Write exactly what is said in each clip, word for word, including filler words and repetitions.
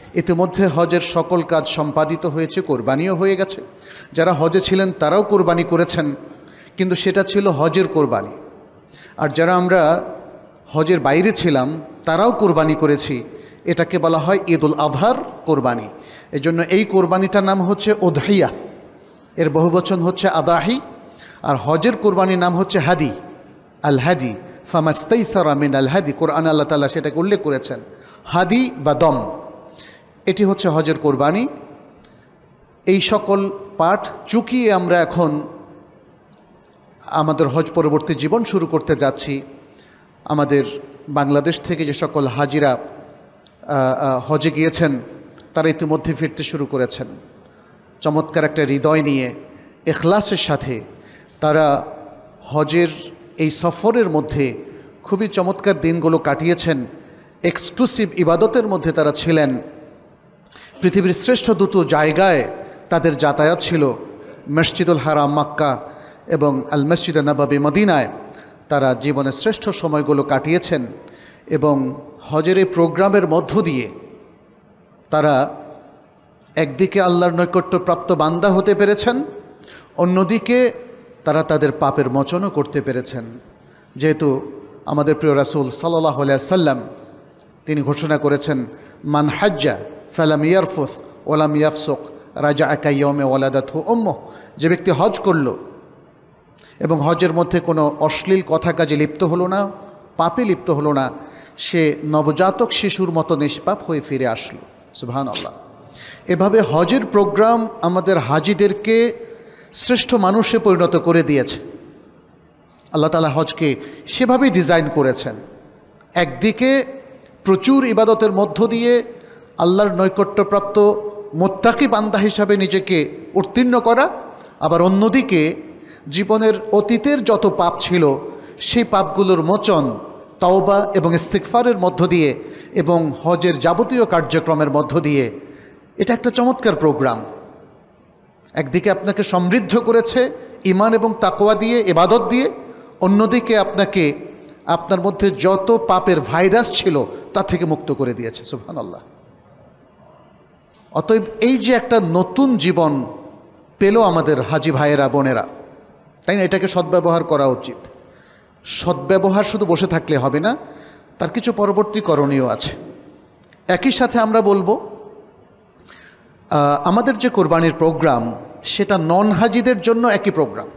ইতিমধ্যে হজের সকল কাজ সম্পাদিত হয়েছে, কোরবানিও হয়ে গেছে। যারা হজে ছিলেন তারাও কোরবানি করেছেন, কিন্তু সেটা ছিল হজের কোরবানি। আর যারা আমরা হজের বাইরে ছিলাম তারাও কোরবানি করেছি, এটাকে বলা হয় ঈদুল আজহার কোরবানি। এজন্য এই কোরবানিটার নাম হচ্ছে উদহিয়া, এর বহুবচন হচ্ছে আদাহি। আর হজের কোরবানির নাম হচ্ছে হাদি, আল হাদি, ফামাস্তাইসারা মিন আল হাদি। কোরআন আল্লাহ তাআলা সেটাকে উল্লেখ করেছেন, হাদি বা দম। এটি হচ্ছে হজের কোরবানি। এই সকল পাঠ চুকিয়ে আমরা এখন আমাদের হজ পরবর্তী জীবন শুরু করতে যাচ্ছি। আমাদের বাংলাদেশ থেকে যে সকল হাজিরা হজে গিয়েছেন তারা ইতিমধ্যে ফিরতে শুরু করেছেন চমৎকার একটা হৃদয় নিয়ে, ইখলাসের সাথে। তারা হজের এই সফরের মধ্যে খুবই চমৎকার দিনগুলো কাটিয়েছেন, এক্সক্লুসিভ ইবাদতের মধ্যে তারা ছিলেন। পৃথিবীর শ্রেষ্ঠ দুটো জায়গায় তাদের যাতায়াত ছিল, মসজিদুল হারাম মক্কা এবং আল মসজিদ নববী মদিনায়। তারা জীবনের শ্রেষ্ঠ সময়গুলো কাটিয়েছেন এবং হজের এই প্রোগ্রামের মধ্য দিয়ে তারা একদিকে আল্লাহর নৈকট্যপ্রাপ্ত বান্দা হতে পেরেছেন, অন্যদিকে তারা তাদের পাপের মোচনও করতে পেরেছেন। যেহেতু আমাদের প্রিয় রাসূল সাল্লাল্লাহু আলাইহি সাল্লাম তিনি ঘোষণা করেছেন, মান হাজ্জা ফালাম ইয়ারফুস ওয়ালাম ইয়াফসুক রাজাআ কাইয়াউমে ওয়ালাদাতহু উম্মুহ। যে ব্যক্তি হজ করল এবং হজের মধ্যে কোনো অশ্লীল কথা কাজে লিপ্ত হলো না, পাপে লিপ্ত হলো না, সে নবজাতক শিশুর মতো নিষ্পাপ হয়ে ফিরে আসলো। সুবহানাল্লাহ। এভাবে হজের প্রোগ্রাম আমাদের হাজিদেরকে শ্রেষ্ঠ মানুষে পরিণত করে দিয়েছে। আল্লাহ তাআলা হজকে সেভাবেই ডিজাইন করেছেন, একদিকে প্রচুর ইবাদতের মধ্য দিয়ে আল্লাহর নৈকট্যপ্রাপ্ত মুত্তাকি বান্দা হিসাবে নিজেকে উত্তীর্ণ করা, আবার অন্যদিকে জীবনের অতীতের যত পাপ ছিল সেই পাপগুলোর মোচন তওবা এবং ইস্তিগফারের মধ্য দিয়ে এবং হজের যাবতীয় কার্যক্রমের মধ্য দিয়ে। এটা একটা চমৎকার প্রোগ্রাম। একদিকে আপনাকে সমৃদ্ধ করেছে ঈমান এবং তাকওয়া দিয়ে, ইবাদত দিয়ে, অন্যদিকে আপনাকে আপনার মধ্যে যত পাপের ভাইরাস ছিল তা থেকে মুক্ত করে দিয়েছে। সুবহানাল্লাহ। অতএব এই যে একটা নতুন জীবন পেল আমাদের হাজি ভাইয়েরা বোনেরা, তাই না? এটাকে সদ্ব্যবহার করা উচিত। সদ্ব্যবহার শুধু বসে থাকলে হবে না, তার কিছু পরবর্তী করণীয় আছে। একই সাথে আমরা বলবো আমাদের যে কোরবানির প্রোগ্রাম সেটা নন হাজিদের জন্য একই প্রোগ্রাম।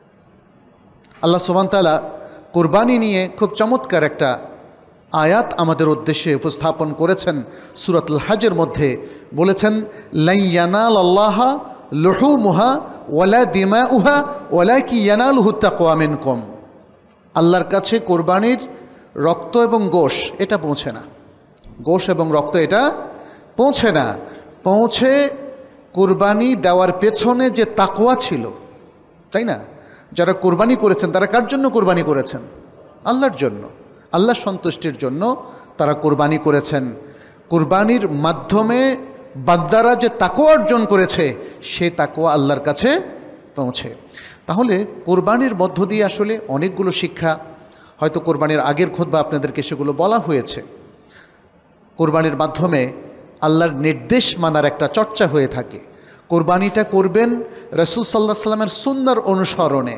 আল্লাহ সুবহানাহু ওয়া তাআলা কোরবানি নিয়ে খুব চমৎকার একটা আয়াত আমাদের উদ্দেশ্যে উপস্থাপন করেছেন সূরাতুল হজের মধ্যে। বলেছেন, লা ইয়ানালাল্লাহা লুহুমুহা ওয়ালা দিমাউহা ওয়ালাকিন ইয়ানালুহু তাকওয়া মিনকুম। আল্লাহর কাছে কোরবানির রক্ত এবং গোশ এটা পৌঁছে না, গোশ এবং রক্ত এটা পৌঁছে না। পৌঁছে কোরবানি দেওয়ার পেছনে যে তাকওয়া ছিল, তাই না? যারা কোরবানি করেছেন তারা কার জন্য কোরবানি করেছেন? আল্লাহর জন্য, আল্লাহর সন্তুষ্টির জন্য তারা কোরবানি করেছেন। কোরবানির মাধ্যমে বান্দারা যে তাকওয়া অর্জন করেছে সে তাকওয়া আল্লাহর কাছে পৌঁছে। তাহলে কোরবানির মধ্য দিয়ে আসলে অনেকগুলো শিক্ষা, হয়তো কোরবানির আগের খুতবা আপনাদেরকে সেগুলো বলা হয়েছে। কোরবানির মাধ্যমে আল্লাহর নির্দেশ মানার একটা চর্চা হয়ে থাকে। কোরবানিটা করবেন রাসূল সাল্লাল্লাহু আলাইহি সাল্লামের সুন্নাহর অনুসরণে,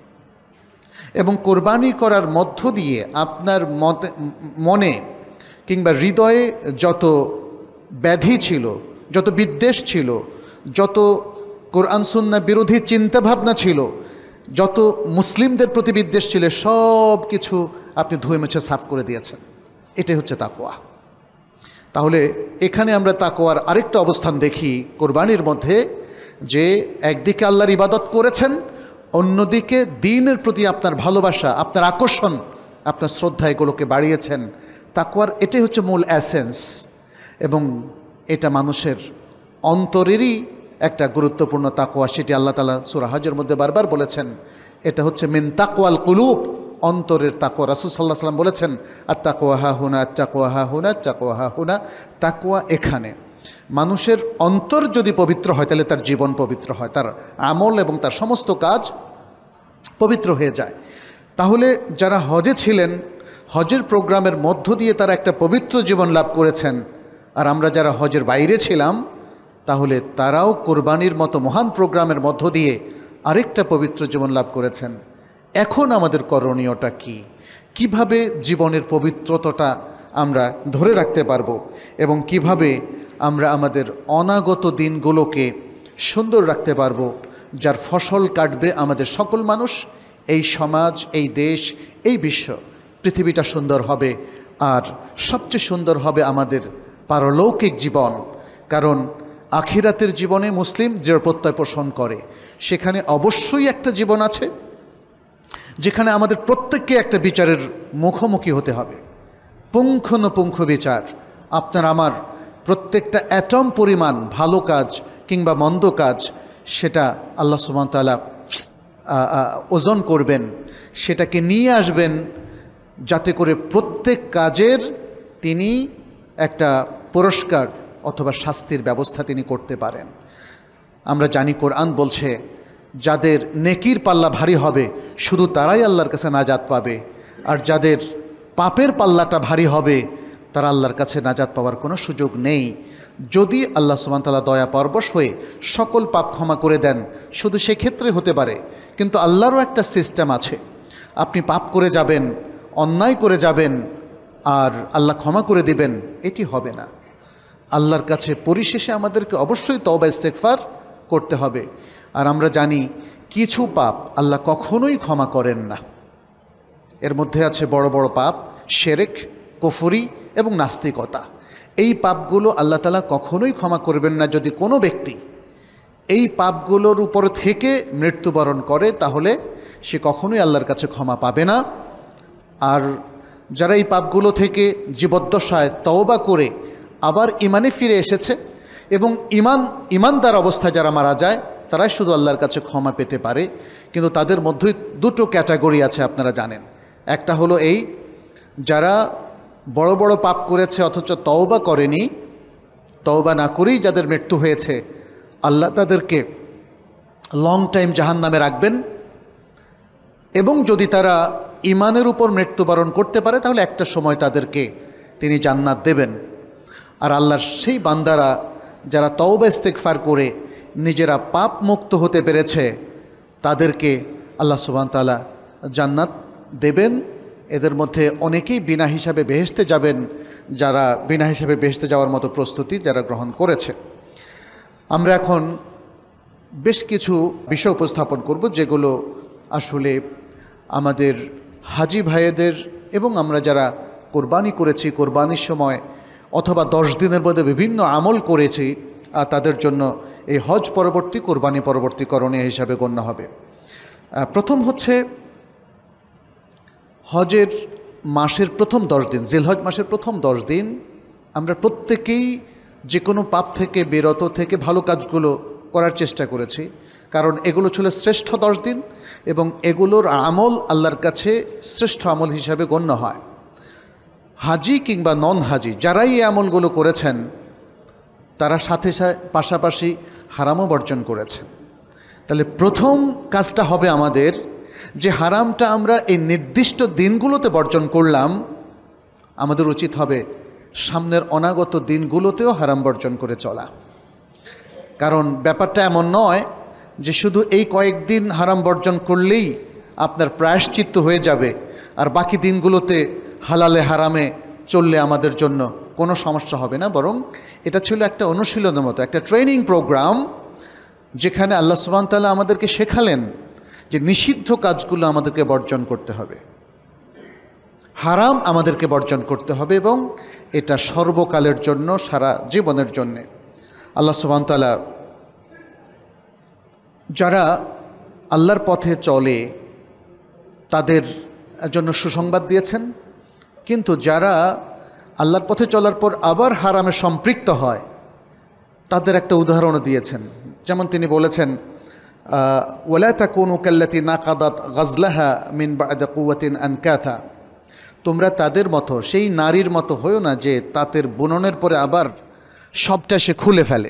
এবং কোরবানি করার মধ্য দিয়ে আপনার মনে কিংবা হৃদয়ে যত ব্যাধি ছিল, যত বিদ্বেষ ছিল, যত কোরআন সুন্নাহ বিরোধী চিন্তাভাবনা ছিল, যত মুসলিমদের প্রতি বিদ্বেষ ছিল, সব কিছু আপনি ধুয়ে মুছে সাফ করে দিয়েছেন। এটাই হচ্ছে তাকওয়া। তাহলে এখানে আমরা তাকওয়ার আরেকটা অবস্থান দেখি কোরবানির মধ্যে, যে একদিকে আল্লাহর ইবাদত করেছেন, অন্যদিকে দ্বীনের প্রতি আপনার ভালোবাসা, আপনার আকর্ষণ, আপনার শ্রদ্ধা এগুলোকে বাড়িয়েছেন। তাকওয়ার এটাই হচ্ছে মূল এসেন্স, এবং এটা মানুষের অন্তরেরই একটা গুরুত্বপূর্ণ তাকওয়া। সেটি আল্লাহ তাআলা সূরা হজের মধ্যে বারবার বলেছেন, এটা হচ্ছে মিন তাকওয়াল কুলুব, অন্তরের তাকওয়া। রাসূল সাল্লাল্লাহু আলাইহি ওয়াসাল্লাম বলেছেন, আত-তাকওয়া হাহুনা, আত-তাকওয়া হাহুনা, আত-তাকওয়া হাহুনা। তাকওয়া এখানে। মানুষের অন্তর যদি পবিত্র হয় তাহলে তার জীবন পবিত্র হয়, তার আমল এবং তার সমস্ত কাজ পবিত্র হয়ে যায়। তাহলে যারা হজে ছিলেন, হজের প্রোগ্রামের মধ্য দিয়ে তারা একটা পবিত্র জীবন লাভ করেছেন, আর আমরা যারা হজের বাইরে ছিলাম তাহলে তারাও কোরবানির মতো মহান প্রোগ্রামের মধ্য দিয়ে আরেকটা পবিত্র জীবন লাভ করেছেন। এখন আমাদের করণীয়টা কি? কিভাবে জীবনের পবিত্রতাটা আমরা ধরে রাখতে পারবো এবং কিভাবে আমরা আমাদের অনাগত দিনগুলোকে সুন্দর রাখতে পারবো, যার ফসল কাটবে আমাদের সকল মানুষ, এই সমাজ, এই দেশ, এই বিশ্ব, পৃথিবীটা সুন্দর হবে। আর সবচেয়ে সুন্দর হবে আমাদের পারলৌকিক জীবন, কারণ আখিরাতের জীবনে মুসলিম দৃঢ় প্রত্যয় পোষণ করে। সেখানে অবশ্যই একটা জীবন আছে যেখানে আমাদের প্রত্যেককে একটা বিচারের মুখোমুখি হতে হবে, পুঙ্খানুপুঙ্খ বিচার। আপনার আমার প্রত্যেকটা অ্যাটম পরিমাণ ভালো কাজ কিংবা মন্দ কাজ, সেটা আল্লাহ সুবহানাহু ওয়া তাআলা ওজন করবেন, সেটাকে নিয়ে আসবেন যাতে করে প্রত্যেক কাজের তিনি একটা পুরস্কার অথবা শাস্তির ব্যবস্থা তিনি করতে পারেন। আমরা জানি কোরআন বলছে যাদের নেকির পাল্লা ভারী হবে শুধু তারাই আল্লাহর কাছে নাজাত পাবে, আর যাদের পাপের পাল্লাটা ভারী হবে তারা আল্লাহর কাছে নাজাত পাওয়ার কোনো সুযোগ নেই। যদি আল্লাহ সুবহানাহু ওয়া তাআলা দয়া পরবশ হয়ে সকল পাপ ক্ষমা করে দেন, শুধু সেক্ষেত্রে হতে পারে, কিন্তু আল্লাহরও একটা সিস্টেম আছে। আপনি পাপ করে যাবেন, অন্যায় করে যাবেন, আর আল্লাহ ক্ষমা করে দিবেন, এটি হবে না। আল্লাহর কাছে পরিশেষে আমাদেরকে অবশ্যই তওবা ইস্তেগফার করতে হবে। আর আমরা জানি কিছু পাপ আল্লাহ কখনোই ক্ষমা করেন না। এর মধ্যে আছে বড় বড় পাপ, শিরক, কুফরি এবং নাস্তিকতা। এই পাপগুলো আল্লাহ তাআলা কখনোই ক্ষমা করবেন না। যদি কোনো ব্যক্তি এই পাপগুলোর উপর থেকে মৃত্যুবরণ করে তাহলে সে কখনোই আল্লাহর কাছে ক্ষমা পাবে না। আর যারা এই পাপগুলো থেকে জীবদ্দশায় তওবা করে আবার ইমানে ফিরে এসেছে এবং ইমান ইমানদার অবস্থায় যারা মারা যায়, তারাই শুধু আল্লাহর কাছে ক্ষমা পেতে পারে। কিন্তু তাদের মধ্যেই দুটো ক্যাটাগরি আছে, আপনারা জানেন। একটা হলো এই, যারা বড় বড় পাপ করেছে অথচ তওবা করেনি, তওবা না করেই যাদের মৃত্যু হয়েছে, আল্লাহ তাদেরকে লং টাইম জাহান্নামে রাখবেন। এবং যদি তারা ইমানের উপর মৃত্যুবরণ করতে পারে তাহলে একটা সময় তাদেরকে তিনি জান্নাত দেবেন। আর আল্লাহর সেই বান্দারা যারা তওবা ইস্তেগফার করে নিজেরা পাপ মুক্ত হতে পেরেছে, তাদেরকে আল্লাহ সুবহানাহু ওয়া তাআলা জান্নাত দেবেন। এদের মধ্যে অনেকেই বিনা হিসাবে বেহেশতে যাবেন, যারা বিনা হিসাবে বেহেশতে যাওয়ার মতো প্রস্তুতি যারা গ্রহণ করেছে। আমরা এখন বেশ কিছু বিষয় উপস্থাপন করব যেগুলো আসলে আমাদের হাজি ভাইয়েদের এবং আমরা যারা কোরবানি করেছি, কোরবানির সময় অথবা দশ দিনের মধ্যে বিভিন্ন আমল করেছি, তাদের জন্য এই হজ পরবর্তী, কোরবানি পরবর্তী করণীয় হিসাবে গণ্য হবে। প্রথম হচ্ছে হজের মাসের প্রথম দশ দিন, জিলহজ মাসের প্রথম দশ দিন আমরা প্রত্যেকেই যে কোনো পাপ থেকে বিরত থেকে ভালো কাজগুলো করার চেষ্টা করেছি, কারণ এগুলো ছিল শ্রেষ্ঠ দশ দিন এবং এগুলোর আমল আল্লাহর কাছে শ্রেষ্ঠ আমল হিসাবে গণ্য হয়। হাজি কিংবা নন হাজি যারাই এই আমলগুলো করেছেন তারা সাথে পাশাপাশি হারামও বর্জন করেছেন। তাহলে প্রথম কাজটা হবে আমাদের যে হারামটা আমরা এই নির্দিষ্ট দিনগুলোতে বর্জন করলাম, আমাদের উচিত হবে সামনের অনাগত দিনগুলোতেও হারাম বর্জন করে চলা। কারণ ব্যাপারটা এমন নয় যে শুধু এই কয়েকদিন হারাম বর্জন করলেই আপনার প্রায়শ্চিত্ত হয়ে যাবে আর বাকি দিনগুলোতে হালালে হারামে চললে আমাদের জন্য কোনো সমস্যা হবে না। বরং এটা ছিল একটা অনুশীলনের মতো, একটা ট্রেনিং প্রোগ্রাম, যেখানে আল্লাহ সুবহানাহু ওয়া তাআলা আমাদেরকে শেখালেন যে নিষিদ্ধ কাজগুলো আমাদেরকে বর্জন করতে হবে, হারাম আমাদেরকে বর্জন করতে হবে, এবং এটা সর্বকালের জন্য, সারা জীবনের জন্যে। আল্লাহ সুবহানাহু ওয়া তাআলা যারা আল্লাহর পথে চলে তাদের জন্য সুসংবাদ দিয়েছেন, কিন্তু যারা আল্লাহর পথে চলার পর আবার হারামে সম্পৃক্ত হয় তাদের একটা উদাহরণও দিয়েছেন। যেমন তিনি বলেছেন, ওয়ালা তাকুনু কাল্লাতী নাকাদাত গাজলাহা মিন বা'দি কুওয়াতিন আনকাথা, তোমরা তাদের মতো, সেই নারীর মতো হয়েও না যে তাদের বুননের পরে আবার সবটা সে খুলে ফেলে।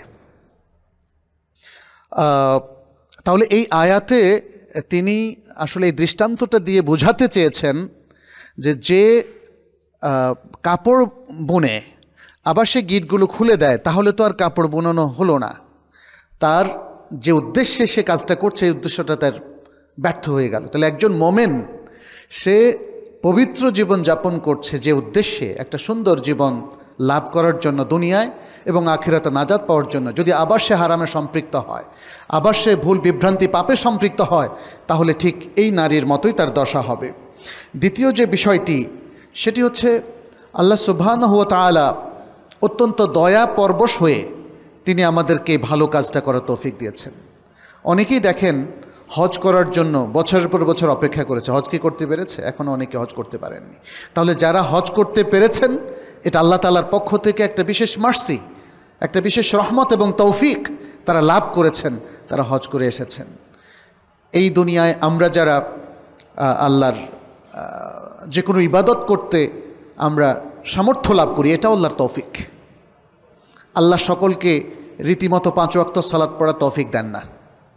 তাহলে এই আয়াতে তিনি আসলে এই দৃষ্টান্তটা দিয়ে বোঝাতে চেয়েছেন যে যে কাপড় বুনে আবার সে গিঁটগুলো খুলে দেয়, তাহলে তো আর কাপড় বোনানো হলো না। তার যে উদ্দেশ্যে সে কাজটা করছে এই উদ্দেশ্যটা তার ব্যর্থ হয়ে গেল। তাহলে একজন মোমেন সে পবিত্র জীবন যাপন করছে যে উদ্দেশ্যে, একটা সুন্দর জীবন লাভ করার জন্য দুনিয়ায় এবং আখিরাতে নাজাত পাওয়ার জন্য, যদি আবার সে হারামে সম্পৃক্ত হয়, আবার সে ভুল বিভ্রান্তি পাপে সম্পৃক্ত হয়, তাহলে ঠিক এই নারীর মতোই তার দশা হবে। দ্বিতীয় যে বিষয়টি সেটি হচ্ছে আল্লাহ সুবহানাহু ওয়া তাআলা অত্যন্ত দয়া পরবশ হয়ে তিনি আমাদেরকে ভালো কাজটা করার তৌফিক দিয়েছেন। অনেকেই দেখেন হজ করার জন্য বছরের পর বছর অপেক্ষা করেছে, হজ কি করতে পেরেছে? এখনও অনেকে হজ করতে পারেননি। তাহলে যারা হজ করতে পেরেছেন, এটা আল্লাহ তাআলার পক্ষ থেকে একটা বিশেষ মার্সি, একটা বিশেষ রহমত এবং তৌফিক তারা লাভ করেছেন, তারা হজ করে এসেছেন। এই দুনিয়ায় আমরা যারা আল্লাহর যে কোনো ইবাদত করতে আমরা সামর্থ্য লাভ করি, এটাও আল্লাহর তৌফিক। আল্লাহ সকলকে রীতিমতো পাঁচ ওয়াক্ত সালাত পড়ার তৌফিক দেন না।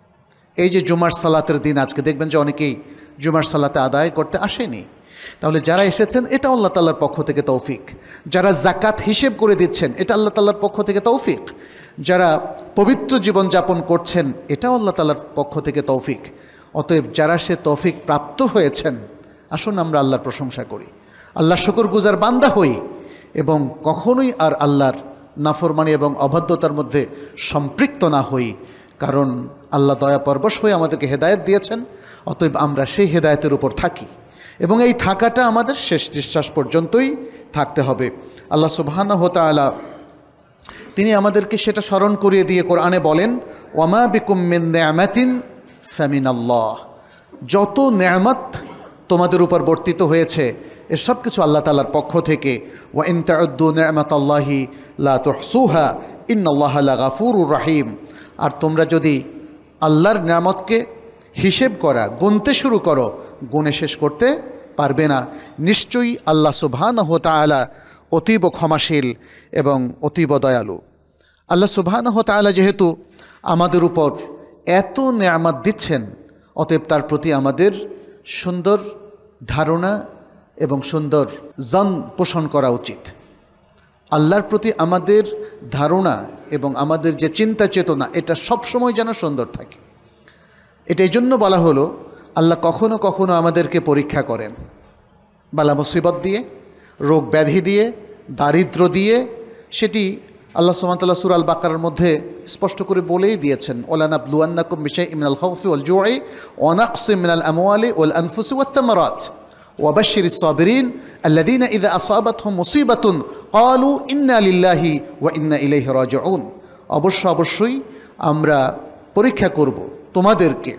এই যে জুমার সালাতের দিন, আজকে দেখবেন যে অনেকেই জুমার সালাতে আদায় করতে আসেনি। তাহলে যারা এসেছেন এটা আল্লাহ তাআলার পক্ষ থেকে তৌফিক। যারা জাকাত হিসেব করে দিচ্ছেন এটা আল্লাহ তাআলার পক্ষ থেকে তৌফিক। যারা পবিত্র জীবন যাপন করছেন এটাও আল্লাহ তাআলার পক্ষ থেকে তৌফিক। অতএব যারা সে তৌফিক প্রাপ্ত হয়েছেন, আসুন আমরা আল্লাহর প্রশংসা করি, আল্লাহ শুকরগুজার বান্দা হই এবং কখনোই আর আল্লাহর নাফরমানি এবং অবাধ্যতার মধ্যে সম্পৃক্ত না হই। কারণ আল্লাহ দয়া পরবশ হয়ে আমাদেরকে হেদায়েত দিয়েছেন, অতএব আমরা সেই হেদায়েতের উপর থাকি এবং এই থাকাটা আমাদের শেষ নিঃশ্বাস পর্যন্তই থাকতে হবে। আল্লাহ সুবহানাহু ওয়া তাআলা তিনি আমাদেরকে সেটা স্মরণ করিয়ে দিয়ে কোরআনে বলেন, ওয়ামা বিকুম মিন নি'মাতিন ফামিনাল্লাহ। যত নেয়ামত তোমাদের উপর বর্তিত হয়েছে এর সব কিছু আল্লাহ তাআলার পক্ষ থেকে। ওয়া ইন তাউদ্দু নি'মাতাল্লাহি লা তুহসুহা ইন্নাল্লাহা লাগাফুরুর রহিম। আর তোমরা যদি আল্লাহর নিয়ামতকে হিসেব করা, গুনতে শুরু করো, গুণে শেষ করতে পারবে না। নিশ্চয়ই আল্লাহ সুবহানাহু ওয়া তাআলা অতীব ক্ষমাশীল এবং অতীব দয়ালু। আল্লাহ সুবহানাহু ওয়া তাআলা যেহেতু আমাদের উপর এত নেয়ামত দিচ্ছেন, অতএব তার প্রতি আমাদের সুন্দর ধারণা এবং সুন্দর জন পোষণ করা উচিত। আল্লাহর প্রতি আমাদের ধারণা এবং আমাদের যে চিন্তা চেতনা এটা সবসময় যেন সুন্দর থাকে। এটা এই জন্য বলা হলো, আল্লাহ কখনো কখনো আমাদেরকে পরীক্ষা করেন বালা মুসিবত দিয়ে, রোগ ব্যাধি দিয়ে, দারিদ্র দিয়ে। সেটি আল্লাহ সুবহানাহু ওয়া তাআলা সূরা আল বাকারার মধ্যে স্পষ্ট করে বলেই দিয়েছেন, ওয়ালানাবলুয়ান্নাকুম বিশাইইন মিনাল খাউফি ওয়াল জু'i ওয়া নাকসিম মিনাল আমওয়ালি ওয়াল আনফুসি ওয়াত তামারাত ওয়া বাশশিরিস সাবিরিন আল্লাযীনা ইযা আসাবাতহুম মুসিবাতুন ক্বালু ইন্না লিল্লাহি ওয়া ইন্না ইলাইহি রাজিউন। অবশ্য অবশ্যই আমরা পরীক্ষা করব তোমাদেরকে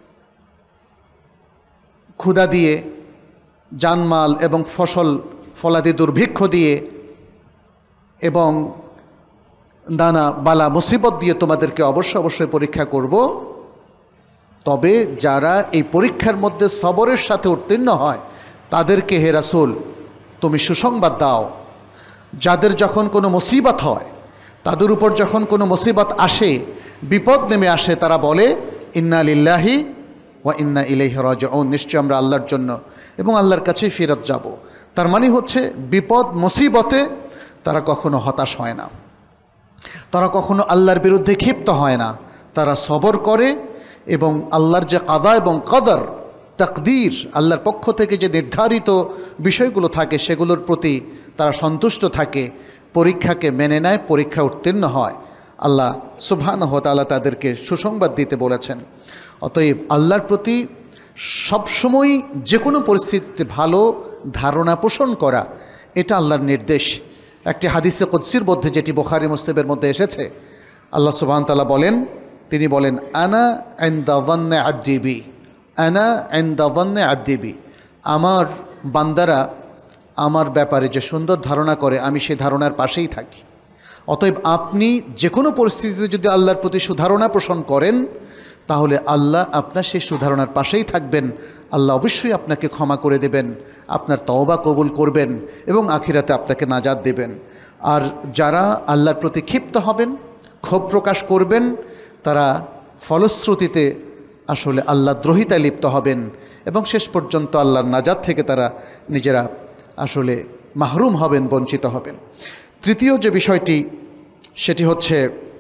ক্ষুধা দিয়ে, জানমাল এবং ফসল ফলাদি দুর্ভিক্ষ দিয়ে এবং নানা বালা মুসিবত দিয়ে তোমাদেরকে অবশ্য অবশ্যই পরীক্ষা করব। তবে যারা এই পরীক্ষার মধ্যে সবরের সাথে উত্তীর্ণ হয় তাদেরকে হে রাসূল তুমি সুসংবাদ দাও। যাদের যখন কোনো মুসিবত হয়, তাদের উপর যখন কোনো মুসিবত আসে, বিপদ নেমে আসে, তারা বলে ইন্না লিল্লাহি ওয়া ইন্না ইলাইহি রাজিউন। নিশ্চয় আমরা আল্লাহর জন্য এবং আল্লাহর কাছেই ফেরত যাব। তার মানে হচ্ছে বিপদ মুসিবতে তারা কখনো হতাশ হয় না, তারা কখনো আল্লাহর বিরুদ্ধে ক্ষিপ্ত হয় না, তারা সবর করে এবং আল্লাহর যে কাদা এবং কদর, তাকদীর, আল্লাহর পক্ষ থেকে যে নির্ধারিত বিষয়গুলো থাকে সেগুলোর প্রতি তারা সন্তুষ্ট থাকে, পরীক্ষাকে মেনে নেয়, পরীক্ষা উত্তীর্ণ হয়। আল্লাহ সুবহানাহু ওয়া তাআলা তাদেরকে সুসংবাদ দিতে বলেছেন। অতএব আল্লাহর প্রতি সবসময় যে কোনো পরিস্থিতিতে ভালো ধারণা পোষণ করা, এটা আল্লাহর নির্দেশ। একটি হাদিসে কুদসির মধ্যে, যেটি বুখারী মুসলিমের মধ্যে এসেছে, আল্লাহ সুবহানাহু ওয়া তাআলা বলেন, তিনি বলেন, আনা ইনদা যান্নি আবদি বি, আনা ইনদা যান্নি আবদি বি। আমার বান্দারা আমার ব্যাপারে যে সুন্দর ধারণা করে আমি সেই ধারণার পাশেই থাকি। অতএব আপনি যে কোনো পরিস্থিতিতে যদি আল্লাহর প্রতি সুধারণা পোষণ করেন, তাহলে আল্লাহ আপনার সেই সুধারণার পাশেই থাকবেন। আল্লাহ অবশ্যই আপনাকে ক্ষমা করে দেবেন, আপনার তওবা কবুল করবেন এবং আখিরাতে আপনাকে নাজাত দেবেন। আর যারা আল্লাহর প্রতি ক্ষিপ্ত হবেন, ক্ষোভ প্রকাশ করবেন, তারা ফলশ্রুতিতে আসলে আল্লাহ দ্রোহিতায় লিপ্ত হবেন এবং শেষ পর্যন্ত আল্লাহর নাজাত থেকে তারা নিজেরা আসলে মাহরুম হবেন, বঞ্চিত হবেন। তৃতীয় যে বিষয়টি সেটি হচ্ছে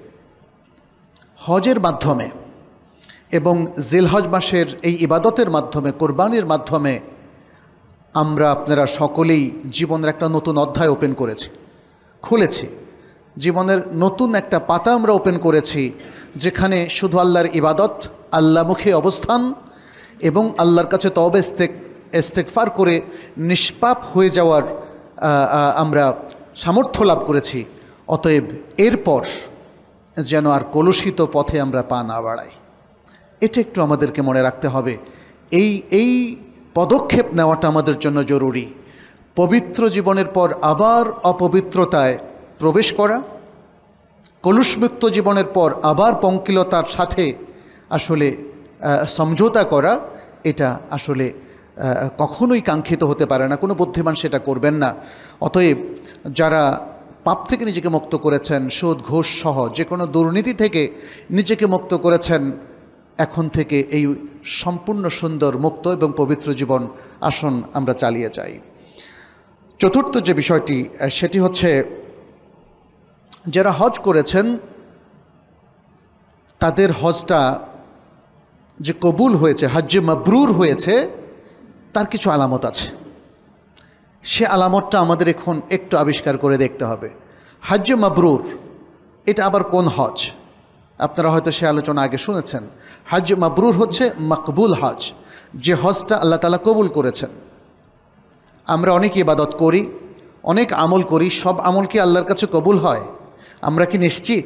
হজের মাধ্যমে এবং জিলহজ মাসের এই ইবাদতের মাধ্যমে, কোরবানির মাধ্যমে আমরা আপনারা সকলেই জীবনের একটা নতুন অধ্যায় ওপেন করেছি, খুলেছি। জীবনের নতুন একটা পাতা আমরা ওপেন করেছি, যেখানে শুধু আল্লাহর ইবাদত, আল্লাহমুখী অবস্থান এবং আল্লাহর কাছে তওবা ইস্তেক ইস্তেগফার করে নিষ্পাপ হয়ে যাওয়ার আমরা সামর্থ্য লাভ করেছি। অতএব এরপর যেন আর কলুষিত পথে আমরা পা না বাড়াই, এটা একটু আমাদেরকে মনে রাখতে হবে। এই এই পদক্ষেপ নেওয়াটা আমাদের জন্য জরুরি। পবিত্র জীবনের পর আবার অপবিত্রতায় প্রবেশ করা, কলুষমুক্ত জীবনের পর আবার পঙ্কিলতার সাথে আসলে সমঝোতা করা, এটা আসলে কখনোই কাঙ্ক্ষিত হতে পারে না। কোনো বুদ্ধিমান সেটা করবেন না। অতএব যারা পাপ থেকে নিজেকে মুক্ত করেছেন, সুদ ঘুষ সহ যে কোনো দুর্নীতি থেকে নিজেকে মুক্ত করেছেন, এখন থেকে এই সম্পূর্ণ সুন্দর, মুক্ত এবং পবিত্র জীবন আসুন আমরা চালিয়ে যাই। চতুর্থ যে বিষয়টি সেটি হচ্ছে, যারা হজ করেছেন তাদের হজটা যে কবুল হয়েছে, হজ্জে মাবরুর হয়েছে, তার কিছু আলামত আছে। সে আলামতটা আমাদের এখন একটু আবিষ্কার করে দেখতে হবে। হজ্জে মাবরুর এটা আবার কোন হজ? আপনারা হয়তো সে আলোচনা আগে শুনেছেন। হজ মাবরুর হচ্ছে মকবুল হজ, যে হজটা আল্লাহ তাআলা কবুল করেছেন। আমরা অনেক ইবাদত করি, অনেক আমল করি, সব আমল কি আল্লাহর কাছে কবুল হয়? আমরা কি নিশ্চিত?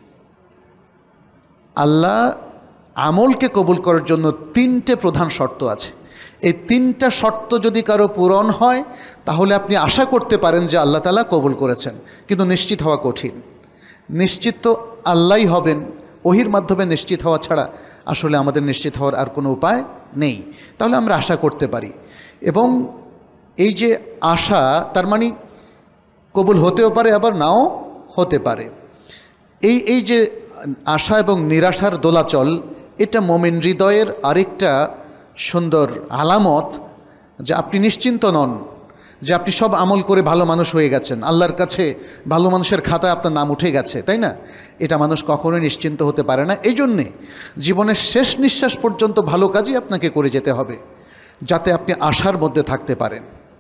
আল্লাহ আমলকে কবুল করার জন্য তিনটে প্রধান শর্ত আছে। এই তিনটা শর্ত যদি কারো পূরণ হয়, তাহলে আপনি আশা করতে পারেন যে আল্লাহ তাআলা কবুল করেছেন। কিন্তু নিশ্চিত হওয়া কঠিন। নিশ্চিত তো আল্লাহই হবেন, ওহির মাধ্যমে নিশ্চিত হওয়া ছাড়া আসলে আমাদের নিশ্চিত হওয়ার আর কোনো উপায় নেই। তাহলে আমরা আশা করতে পারি, এবং এই যে আশা, তার মানে কবুল হতেও পারে আবার নাও হতে পারে। এই এই যে আশা এবং নিরাশার দোলাচল, এটা মুমিন হৃদয়ের আরেকটা সুন্দর আলামত যে আপনি নিশ্চিন্ত নন, যে আপনি সব আমল করে ভালো মানুষ হয়ে গেছেন, আল্লাহর কাছে ভালো মানুষের খাতায় আপনার নাম উঠে গেছে, তাই না? এটা মানুষ কখনোই নিশ্চিন্ত হতে পারে না। এই জন্যে জীবনের শেষ নিঃশ্বাস পর্যন্ত ভালো কাজই আপনাকে করে যেতে হবে, যাতে আপনি আশার মধ্যে থাকতে পারেন।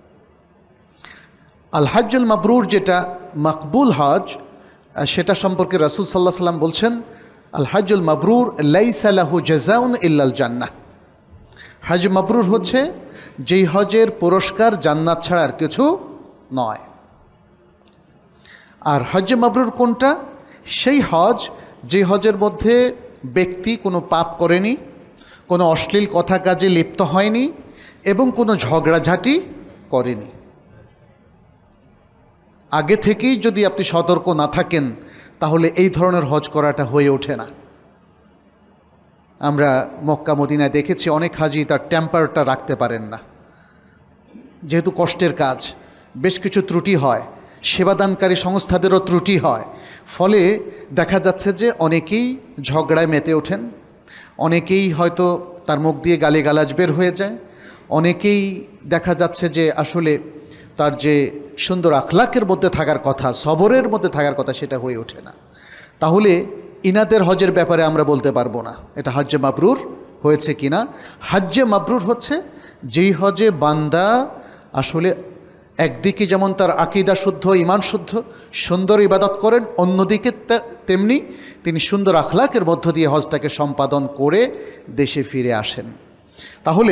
আল হজ্জুল মাবরুর, যেটা মকবুল হজ, সেটা সম্পর্কে রাসূল সাল্লাল্লাহু আলাইহি ওয়াসাল্লাম বলছেন, আল হজ্জুল মাবরুর লাইসা লাহু জাযাউন ইল্লাল জান্নাহ। হজ মাবরুর হচ্ছে যেই হজের পুরস্কার জান্নাত ছাড়া আর কিছু নয়। আর হজ মাবরুর কোনটা? সেই হজ যে হজের মধ্যে ব্যক্তি কোনো পাপ করেনি, কোনো অশ্লীল কথা কাজে লিপ্ত হয়নি এবং কোনো ঝগড়াঝাটি করেনি। আগে থেকেই যদি আপনি সতর্ক না থাকেন, তাহলে এই ধরনের হজ করাটা হয়ে ওঠে না। আমরা মক্কা মদিনায় দেখেছি অনেক হাজি তার টেম্পারটা রাখতে পারেন না, যেহেতু কষ্টের কাজ, বেশ কিছু ত্রুটি হয়, সেবাদানকারী সংস্থাদেরও ত্রুটি হয়। ফলে দেখা যাচ্ছে যে অনেকেই ঝগড়ায় মেতে ওঠেন, অনেকেই হয়তো তার মুখ দিয়ে গালিগালাজ বের হয়ে যায়, অনেকেই দেখা যাচ্ছে যে আসলে তার যে সুন্দর আখলাকের মধ্যে থাকার কথা, সবরের মধ্যে থাকার কথা, সেটা হয়ে ওঠে না। তাহলে ইনাদের হজের ব্যাপারে আমরা বলতে পারবো না এটা হজ্জে মাবরুর হয়েছে কিনা। হজ্জে মাবরুর হচ্ছে যেই হজে বান্দা আসলে একদিকে যেমন তার আকীদা শুদ্ধ, ঈমান শুদ্ধ, সুন্দর ইবাদত করেন, অন্যদিকে তেমনি তিনি সুন্দর আখলাকের মধ্য দিয়ে হজটাকে সম্পাদন করে দেশে ফিরে আসেন। তাহলে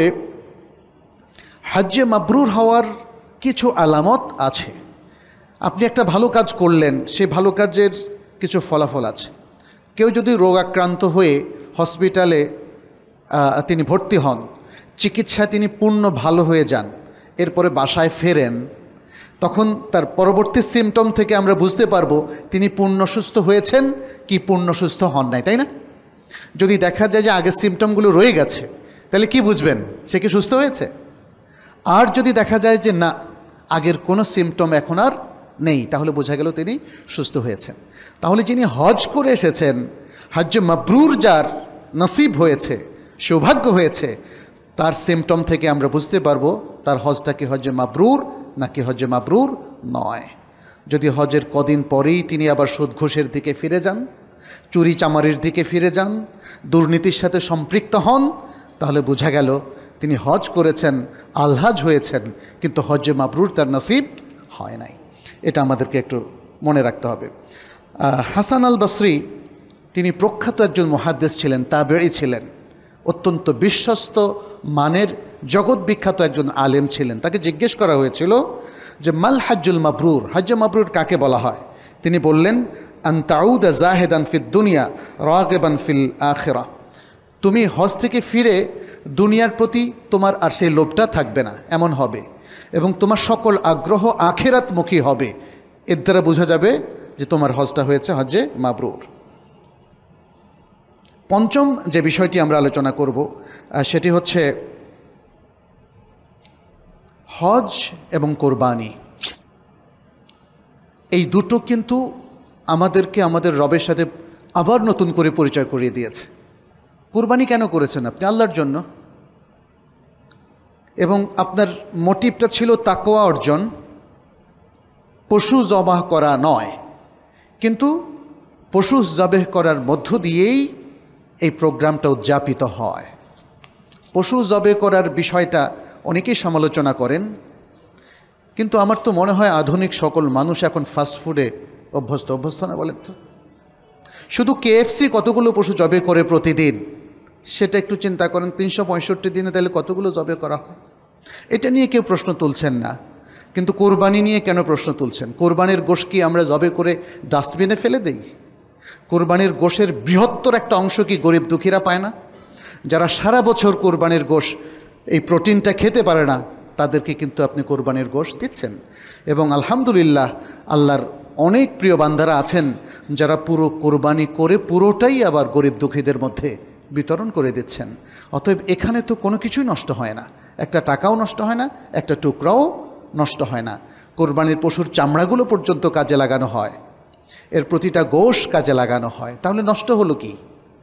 হজ্জে মাবরুর হওয়ার কিছু আলামত আছে। আপনি একটা ভালো কাজ করলেন, সেই ভালো কাজের কিছু ফলাফল আছে। কেউ যদি রোগাক্রান্ত হয়ে হসপিটালে তিনি ভর্তি হন, চিকিৎসায় তিনি পূর্ণ ভালো হয়ে যান, এরপরে বাসায় ফেরেন, তখন তার পরবর্তী সিমটম থেকে আমরা বুঝতে পারবো তিনি পূর্ণ সুস্থ হয়েছেন কি পূর্ণ সুস্থ হন নাই, তাই না? যদি দেখা যায় যে আগের সিমটমগুলো রয়ে গেছে, তাহলে কি বুঝবেন সে কি সুস্থ হয়েছে? আর যদি দেখা যায় যে না, আগের কোনো সিমটম এখন আর নেই, তাহলে বোঝা গেল তিনি সুস্থ হয়েছেন। তাহলে যিনি হজ করে এসেছেন, হজ্জে মাবরুর যার নসিব হয়েছে, সৌভাগ্য হয়েছে, তার সিমটম থেকে আমরা বুঝতে পারবো তার হজটা কি হজ্জে মাবরুর নাকি হজ্জে মাবরুর নয়। যদি হজের কদিন পরেই তিনি আবার সুদ ঘুষের দিকে ফিরে যান, চুরি চামারির দিকে ফিরে যান, দুর্নীতির সাথে সম্পৃক্ত হন, তাহলে বোঝা গেল তিনি হজ করেছেন, আলহাজ হয়েছেন, কিন্তু হজ্জে মাবরুর তার নসিব হয় নাই। এটা আমাদেরকে একটু মনে রাখতে হবে। হাসান আল বসরি তিনি প্রখ্যাত একজন মুহাদ্দিস ছিলেন, তাবেঈ ছিলেন, অত্যন্ত বিশ্বস্ত মানের জগৎ বিখ্যাত একজন আলেম ছিলেন। তাকে জিজ্ঞেস করা হয়েছিল যে মাল হাজ্জুল মাবরুর, হজ্জে মাবরুর কাকে বলা হয়? তিনি বললেন আন তাউদা জাহেদান ফিদ দুনিয়া রাগিবান ফিল আখিরা, তুমি হজ থেকে ফিরে দুনিয়ার প্রতি তোমার আর সেই লোভটা থাকবে না, এমন হবে, এবং তোমার সকল আগ্রহ আখিরাতমুখী হবে। এর দ্বারা বোঝা যাবে যে তোমার হজটা হয়েছে হজ্জে মাবরুর। পঞ্চম যে বিষয়টি আমরা আলোচনা করব সেটি হচ্ছে হজ এবং কোরবানি। এই দুটো কিন্তু আমাদেরকে আমাদের রবের সাথে আবার নতুন করে পরিচয় করিয়ে দিয়েছে। কোরবানি কেন করেছেন আপনি? আল্লাহর জন্য, এবং আপনার মোটিভটা ছিল তাকওয়া অর্জন, পশু জবাহ করা নয়। কিন্তু পশু জবাহ করার মধ্য দিয়েই এই প্রোগ্রামটা উদযাপিত হয়। পশু জবাহ করার বিষয়টা অনেকেই সমালোচনা করেন, কিন্তু আমার তো মনে হয় আধুনিক সকল মানুষ এখন ফাস্টফুডে অভ্যস্ত। অভ্যস্ত না বলেন তো? শুধু কেএফসি কতগুলো পশু জবাহ করে প্রতিদিন, সেটা একটু চিন্তা করেন। তিনশো পঁয়ষট্টি দিনে তাহলে কতগুলো জবাহ করা হয়? এটা নিয়ে কেউ প্রশ্ন তুলছেন না, কিন্তু কোরবানি নিয়ে কেন প্রশ্ন তুলছেন? কোরবানির গোশ কি আমরা জবাহ করে ডাস্টবিনে ফেলে দেই? কোরবানির গোশের বৃহত্তর একটা অংশ কি গরিব দুঃখীরা পায় না? যারা সারা বছর কোরবানির গোশ এই প্রোটিনটা খেতে পারে না, তাদেরকে কিন্তু আপনি কোরবানির গোশ দিচ্ছেন। এবং আলহামদুলিল্লাহ আল্লাহর অনেক প্রিয় বান্দারা আছেন যারা পুরো কোরবানি করে পুরোটাই আবার গরিব দুঃখীদের মধ্যে বিতরণ করে দিচ্ছেন। অতএব এখানে তো কোনো কিছুই নষ্ট হয় না, একটা টাকাও নষ্ট হয় না, একটা টুকরাও নষ্ট হয় না। কোরবানির পশুর চামড়াগুলো পর্যন্ত কাজে লাগানো হয়, এর প্রতিটা গোশ কাজে লাগানো হয়, তাহলে নষ্ট হলো কি?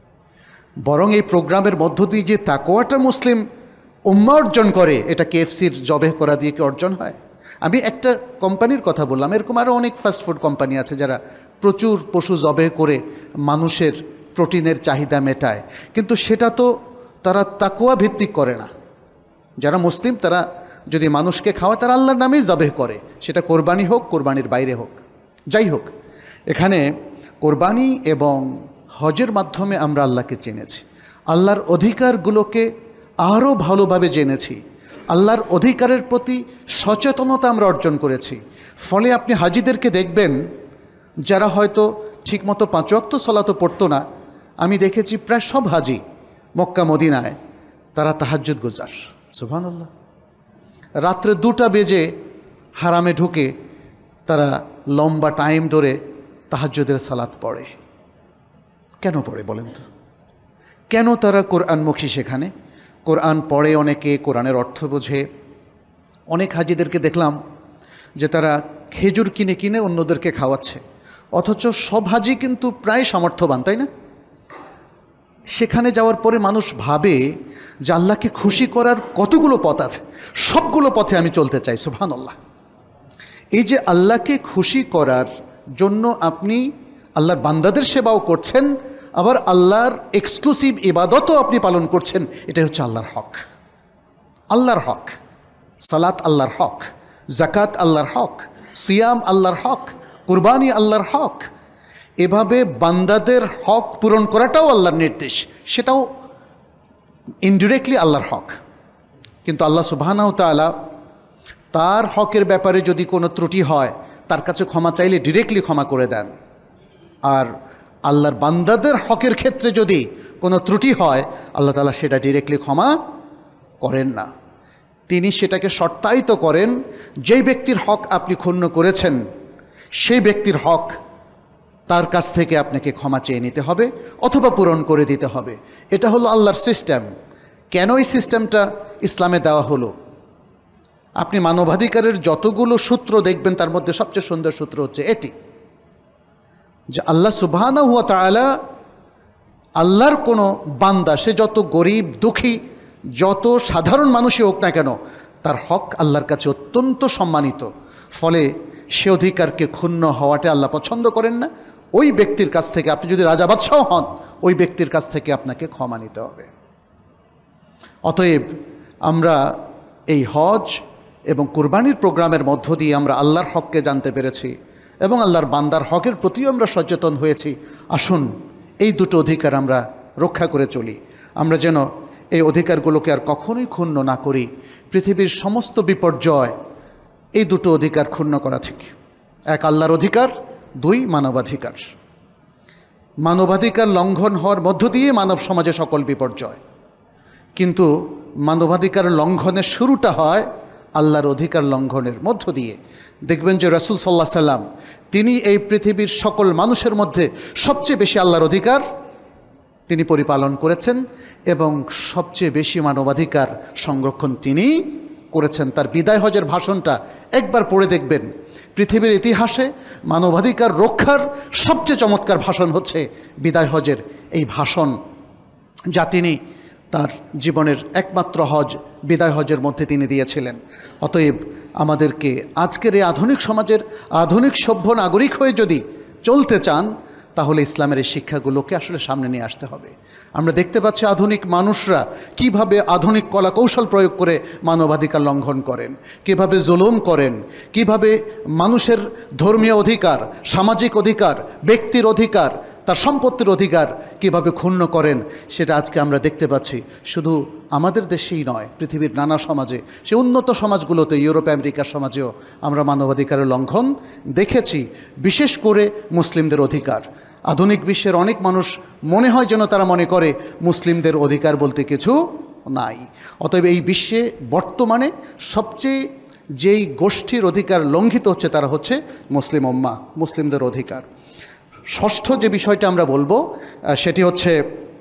বরং এই প্রোগ্রামের মধ্য দিয়ে যে তাকওয়াটা মুসলিম উম্মাহ অর্জন করে, এটা কেএফসির জবাহ করা দিয়ে কি অর্জন হয়? আমি একটা কোম্পানির কথা বললাম, এরকম আরও অনেক ফাস্টফুড কোম্পানি আছে যারা প্রচুর পশু জবাহ করে মানুষের প্রোটিনের চাহিদা মেটায়, কিন্তু সেটা তো তারা তাকওয়া ভিত্তিক করে না। যারা মুসলিম তারা যদি মানুষকে খাওয়ায়, তারা আল্লাহর নামেই জবাহ করে, সেটা কোরবানি হোক, কোরবানির বাইরে হোক, যাই হোক। এখানে কোরবানি এবং হজের মাধ্যমে আমরা আল্লাহকে চিনেছি, আল্লাহর অধিকারগুলোকে আরও ভালোভাবে জেনেছি, আল্লাহর অধিকারের প্রতি সচেতনতা আমরা অর্জন করেছি। ফলে আপনি হাজিদেরকে দেখবেন যারা হয়তো ঠিকমতো পাঁচ ওয়াক্ত সালাতও পড়তো না, আমি দেখেছি প্রায় সব হাজি মক্কা মদিনায় তারা তাহাজ্জুদ গুজার। সুবহানাল্লাহ। রাত্রে দুটা বেজে হারামে ঢুকে তারা লম্বা টাইম ধরে তাহাজ্জুদের সালাত পড়ে। কেন পড়ে বলেন তো? কেন তারা কোরআনমুখী? সেখানে কোরআন পড়ে অনেকে, কোরআনের অর্থ বোঝে। অনেক হাজিদেরকে দেখলাম যে তারা খেজুর কিনে কিনে অন্যদেরকে খাওয়াচ্ছে, অথচ সব হাজি কিন্তু প্রায় সামর্থ্যবান, তাই না? সেখানে যাওয়ার পরে মানুষ ভাবে যে আল্লাহকে খুশি করার কতগুলো পথ আছে, সবগুলো পথে আমি চলতে চাই। সুবহানাল্লাহ। এই যে আল্লাহকে খুশি করার জন্য আপনি আল্লাহর বান্দাদের সেবাও করছেন, আবার আল্লাহর এক্সক্লুসিভ ইবাদতও আপনি পালন করছেন, এটাই হচ্ছে আল্লাহর হক। আল্লাহর হক, সালাত আল্লাহর হক, জাকাত আল্লাহর হক, সিয়াম আল্লাহর হক, কুরবানি আল্লাহর হক। এভাবে বান্দাদের হক পূরণ করাটাও আল্লাহর নির্দেশ, সেটাও ইনডিরেক্টলি আল্লাহর হক। কিন্তু আল্লাহ সুবহানাহু ওয়া তাআলা তার হকের ব্যাপারে যদি কোনো ত্রুটি হয়, তার কাছে ক্ষমা চাইলে ডিরেক্টলি ক্ষমা করে দেন। আর আল্লাহর বান্দাদের হকের ক্ষেত্রে যদি কোনো ত্রুটি হয়, আল্লাহ তাআলা সেটা ডিরেক্টলি ক্ষমা করেন না, তিনি সেটাকে শর্তায়িত করেন। যেই ব্যক্তির হক আপনি ক্ষুণ্ণ করেছেন, সেই ব্যক্তির হক তার কাছ থেকে আপনাকে ক্ষমা চেয়ে নিতে হবে অথবা পূরণ করে দিতে হবে। এটা হলো আল্লাহর সিস্টেম। কেন এই সিস্টেমটা ইসলামে দেওয়া হলো? আপনি মানবাধিকারের যতগুলো সূত্র দেখবেন, তার মধ্যে সবচেয়ে সুন্দর সূত্র হচ্ছে এটি, যে আল্লাহ সুবহানাহু ওয়া তাআলা আল্লাহর কোনো বান্দা, সে যত গরিব দুঃখী, যত সাধারণ মানুষই হোক না কেন, তার হক আল্লাহর কাছে অত্যন্ত সম্মানিত। ফলে সে অধিকারকে ক্ষুণ্ণ হওয়াটা আল্লাহ পছন্দ করেন না। ওই ব্যক্তির কাছ থেকে, আপনি যদি রাজা বাদশাহ হন, ওই ব্যক্তির কাছ থেকে আপনাকে ক্ষমা নিতে হবে। অতএব আমরা এই হজ এবং কুরবানির প্রোগ্রামের মধ্য দিয়ে আমরা আল্লাহর হককে জানতে পেরেছি এবং আল্লাহর বান্দার হকের প্রতিও আমরা সচেতন হয়েছি। আসুন এই দুটো অধিকার আমরা রক্ষা করে চলি, আমরা যেন এই অধিকারগুলোকে আর কখনোই ক্ষুণ্ণ না করি। পৃথিবীর সমস্ত বিপর্যয় এই দুটো অধিকার ক্ষুণ্ণ করা থেকে, এক আল্লাহর অধিকার, দুই মানবাধিকার। মানবাধিকার লঙ্ঘন হওয়ার মধ্য দিয়ে মানব সমাজে সকল বিপর্যয়, কিন্তু মানবাধিকার লঙ্ঘনের শুরুটা হয় আল্লাহর অধিকার লঙ্ঘনের মধ্য দিয়ে। দেখবেন যে রাসূল সাল্লাল্লাহু আলাইহি সাল্লাম তিনি এই পৃথিবীর সকল মানুষের মধ্যে সবচেয়ে বেশি আল্লাহর অধিকার তিনি পরিপালন করেছেন এবং সবচেয়ে বেশি মানবাধিকার সংরক্ষণ তিনি করেছেন। তার বিদায় হজের ভাষণটা একবার পড়ে দেখবেন, পৃথিবীর ইতিহাসে মানবাধিকার রক্ষার সবচেয়ে চমৎকার ভাষণ হচ্ছে বিদায় হজের এই ভাষণ, যা তিনি তার জীবনের একমাত্র হজ বিদায় হজের মধ্যে তিনি দিয়েছিলেন। অতএব আমাদেরকে আজকের এই আধুনিক সমাজের আধুনিক সভ্য নাগরিক হয়ে যদি চলতে চান, তাহলে ইসলামের এই শিক্ষাগুলোকে আসলে সামনে নিয়ে আসতে হবে। আমরা দেখতে পাচ্ছি আধুনিক মানুষরা কিভাবে আধুনিক কলা কৌশল প্রয়োগ করে মানবাধিকার লঙ্ঘন করেন, কিভাবে জুলুম করেন, কিভাবে মানুষের ধর্মীয় অধিকার, সামাজিক অধিকার, ব্যক্তির অধিকার, তার সম্পত্তির অধিকার কিভাবে ক্ষুণ্ণ করেন, সেটা আজকে আমরা দেখতে পাচ্ছি। শুধু আমাদের দেশেই নয়, পৃথিবীর নানা সমাজে, সে উন্নত সমাজগুলোতে, ইউরোপ আমেরিকার সমাজেও আমরা মানবাধিকারের লঙ্ঘন দেখেছি। বিশেষ করে মুসলিমদের অধিকার, আধুনিক বিশ্বের অনেক মানুষ মনে হয় যেন তারা মনে করে মুসলিমদের অধিকার বলতে কিছু নাই। অতএব এই বিশ্বে বর্তমানে সবচেয়ে যেই গোষ্ঠীর অধিকার লঙ্ঘিত হচ্ছে তারা হচ্ছে মুসলিম উম্মাহ, মুসলিমদের অধিকার। ষষ্ঠ যে বিষয়টা আমরা বলবো সেটি হচ্ছে,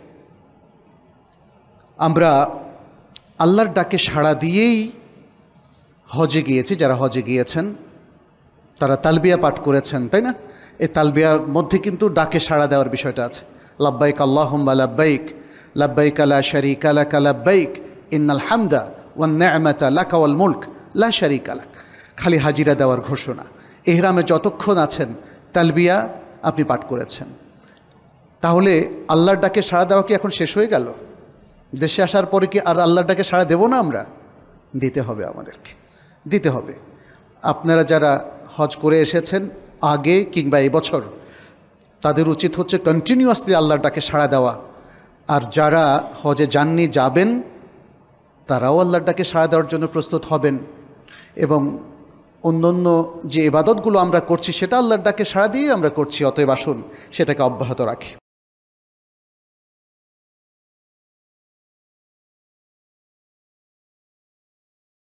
আমরা আল্লাহর ডাকে সাড়া দিয়েই হজে গিয়েছি। যারা হজে গিয়েছেন তারা তালবিয়া পাঠ করেছেন, তাই না? এই তালবিয়ার মধ্যে কিন্তু ডাকে সাড়া দেওয়ার বিষয়টা আছে। লাব্বাইক আল্লাহুম্মা লাব্বাইক, লাব্বাইক লা শারীকা লাক লাব্বাইক, ইন্নাল হামদা ওয়ান নি'মাতা লাকা ওয়াল মুলক লা শারীকা লাক। খালি হাজিরা দেওয়ার ঘোষণা। ইহরামে যতক্ষণ আছেন তালবিয়া আপনি পাঠ করেছেন। তাহলে আল্লাহর ডাকে সাড়া দেওয়া কি এখন শেষ হয়ে গেল? দেশে আসার পরে কি আর আল্লাহর ডাকে সাড়া দেব না? আমরা দিতে হবে, আমাদেরকে দিতে হবে। আপনারা যারা হজ করে এসেছেন আগে কিংবা এবছর, তাদের উচিত হচ্ছে কন্টিনিউয়াসলি আল্লাহর ডাকে সাড়া দেওয়া। আর যারা হজে যাননি, যাবেন, তারাও আল্লাহর ডাকে সাড়া দেওয়ার জন্য প্রস্তুত হবেন। এবং অন্যান্য যে ইবাদতগুলো আমরা করছি সেটা আল্লাহর ডাকে সাড়া দিয়ে আমরা করছি। অতএব আসুন সেটাকে অব্যাহত রাখি।